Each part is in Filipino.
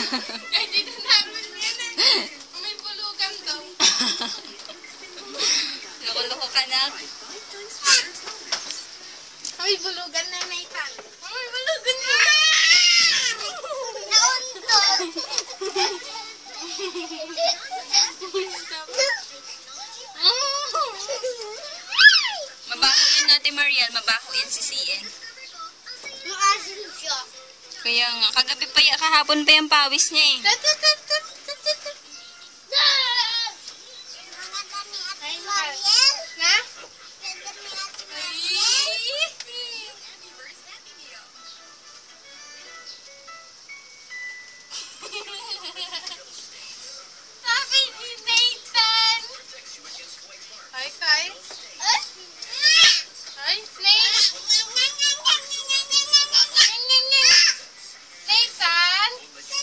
Ay, dito namin yan eh. May bulugan daw. Loko-loko ka na. May bulugan na Nathan. May bulugan na. Nauntot. Mabaho yun natin, Mariel. Mabaho yan si CN. Maasin siya. Kaya nga, kagabi pa kahapon pa yung pawis niya eh. Mariel? Na? Sabi ni Nathan. Ay, Kai. Ay, Snake. Nathan.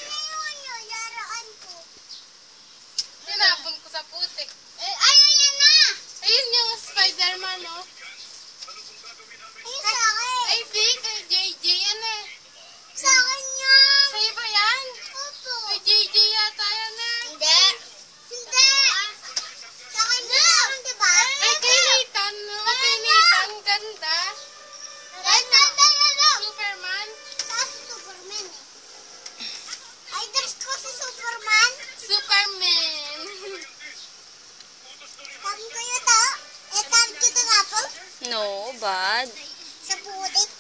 Tinapon ko sa putik. Ayun yan na! Ayun yung Spider-Man, oh. Ayun sa akin. Ay, di. Kay JJ yan eh. Sa akin yan. Sa'yo ba yan? Opo. Kay JJ yata yan eh. Hindi. Hindi. Sa akin yan. Diba? Ay, kay Nathan, no? Kay Nathan, ganda. Ganda. Superman. Saan si Superman eh? Ay, dress ko si Superman. Superman. Tam ko yun to. Eh, tam ko ito nga po. No, bad. Sa putik.